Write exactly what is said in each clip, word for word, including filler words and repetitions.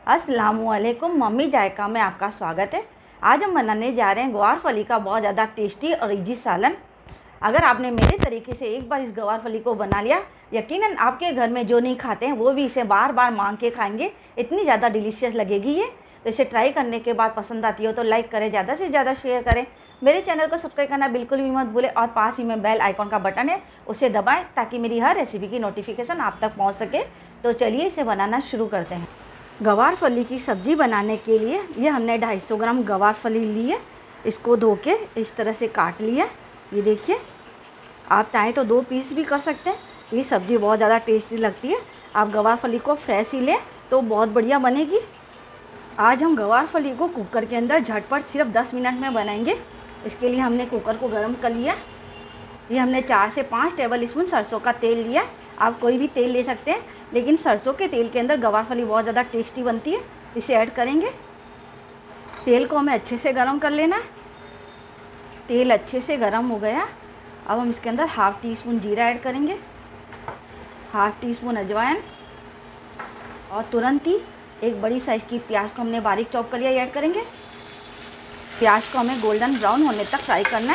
अस्सलामुअलैकुम। मम्मी जायका में आपका स्वागत है। आज हम बनाने जा रहे हैं गवार फली का बहुत ज़्यादा टेस्टी और इजी सालन। अगर आपने मेरे तरीके से एक बार इस गवार फली को बना लिया, यकीनन आपके घर में जो नहीं खाते हैं वो भी इसे बार बार मांग के खाएंगे। इतनी ज़्यादा डिलीशियस लगेगी ये। तो इसे ट्राई करने के बाद पसंद आती हो तो लाइक करें, ज़्यादा से ज़्यादा शेयर करें। मेरे चैनल को सब्सक्राइब करना बिल्कुल भी मत भूलें और पास ही में बेल आइकॉन का बटन है उसे दबाएं ताकि मेरी हर रेसिपी की नोटिफिकेशन आप तक पहुंच सके। तो चलिए इसे बनाना शुरू करते हैं। गवार फली की सब्ज़ी बनाने के लिए ये हमने दो सौ पचास ग्राम गवार फली ली है। इसको धो के इस तरह से काट लिया। ये देखिए, आप चाहें तो दो पीस भी कर सकते हैं। ये सब्ज़ी बहुत ज़्यादा टेस्टी लगती है। आप गवार फली को फ्रेश ही लें तो बहुत बढ़िया बनेगी। आज हम गवार फली को कुकर के अंदर झटपट सिर्फ दस मिनट में बनाएंगे। इसके लिए हमने कुकर को गर्म कर लिया। ये हमने चार से पाँच टेबल स्पून सरसों का तेल लिया। आप कोई भी तेल ले सकते हैं, लेकिन सरसों के तेल के अंदर गवार फली बहुत ज़्यादा टेस्टी बनती है। इसे ऐड करेंगे। तेल को हमें अच्छे से गर्म कर लेना है। तेल अच्छे से गर्म हो गया। अब हम इसके अंदर हाफ़ टी स्पून जीरा ऐड करेंगे, हाफ़ टी स्पून अजवाइन और तुरंत ही एक बड़ी साइज़ की प्याज को हमने बारीक चॉप कर लिया, ये ऐड करेंगे। प्याज को हमें गोल्डन ब्राउन होने तक फ्राई करना है।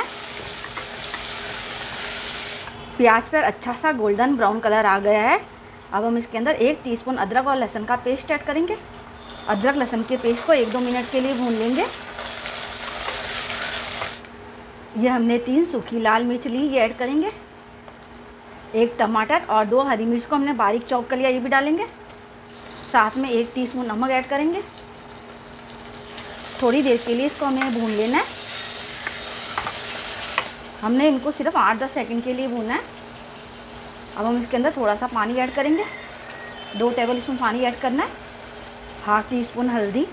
प्याज पर अच्छा सा गोल्डन ब्राउन कलर आ गया है। अब हम इसके अंदर एक टीस्पून अदरक और लहसुन का पेस्ट ऐड करेंगे। अदरक लहसुन के पेस्ट को एक दो मिनट के लिए भून लेंगे। ये हमने तीन सूखी लाल मिर्च ली, ये ऐड करेंगे। एक टमाटर और दो हरी मिर्च को हमने बारीक चॉप कर लिया, ये भी डालेंगे। साथ में एक टीस्पून नमक ऐड करेंगे। थोड़ी देर के लिए इसको हमें भून लेना है। हमने इनको सिर्फ आठ दस सेकंड के लिए भूनना है। अब हम इसके अंदर थोड़ा सा पानी ऐड करेंगे। दो टेबल स्पून पानी ऐड करना है। हाफ टी स्पून हल्दी,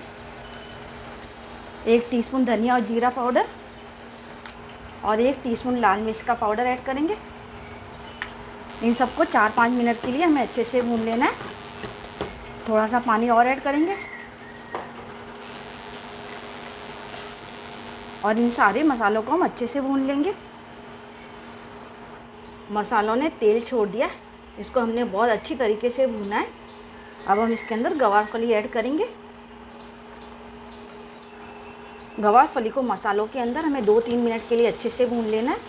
एक टीस्पून धनिया और जीरा पाउडर और एक टीस्पून लाल मिर्च का पाउडर ऐड करेंगे। इन सबको चार पाँच मिनट के लिए हमें अच्छे से भून लेना है। थोड़ा सा पानी और ऐड करेंगे और इन सारे मसालों को हम अच्छे से भून लेंगे। मसालों ने तेल छोड़ दिया, इसको हमने बहुत अच्छी तरीके से भूना है। अब हम इसके अंदर गवार फली ऐड करेंगे। गवार फली को मसालों के अंदर हमें दो तीन मिनट के लिए अच्छे से भून लेना है।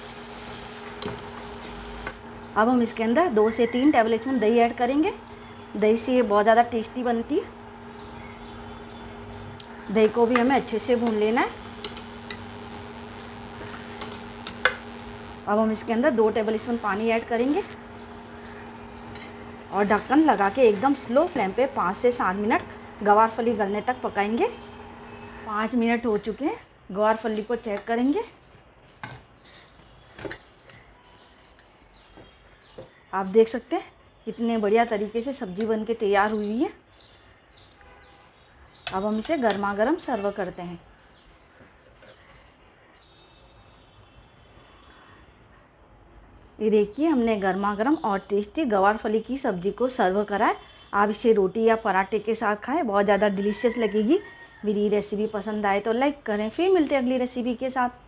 अब हम इसके अंदर दो से तीन टेबल स्पून दही ऐड करेंगे। दही से ये बहुत ज़्यादा टेस्टी बनती है। दही को भी हमें अच्छे से भून लेना है। अब हम इसके अंदर दो टेबल स्पून पानी ऐड करेंगे और ढक्कन लगा के एकदम स्लो फ्लेम पे पाँच से सात मिनट गवार फली गलने तक पकाएंगे। पाँच मिनट हो चुके हैं। गवार फली को चेक करेंगे। आप देख सकते हैं कितने बढ़िया तरीके से सब्ज़ी बन के तैयार हुई है। अब हम इसे गर्मा गर्म सर्व करते हैं। ये देखिए, हमने गर्मा गर्म और टेस्टी गवार फली की सब्ज़ी को सर्व करा है। आप इसे रोटी या पराठे के साथ खाएं, बहुत ज़्यादा डिलीशियस लगेगी। मेरी रेसिपी पसंद आए तो लाइक करें। फिर मिलते हैं अगली रेसिपी के साथ।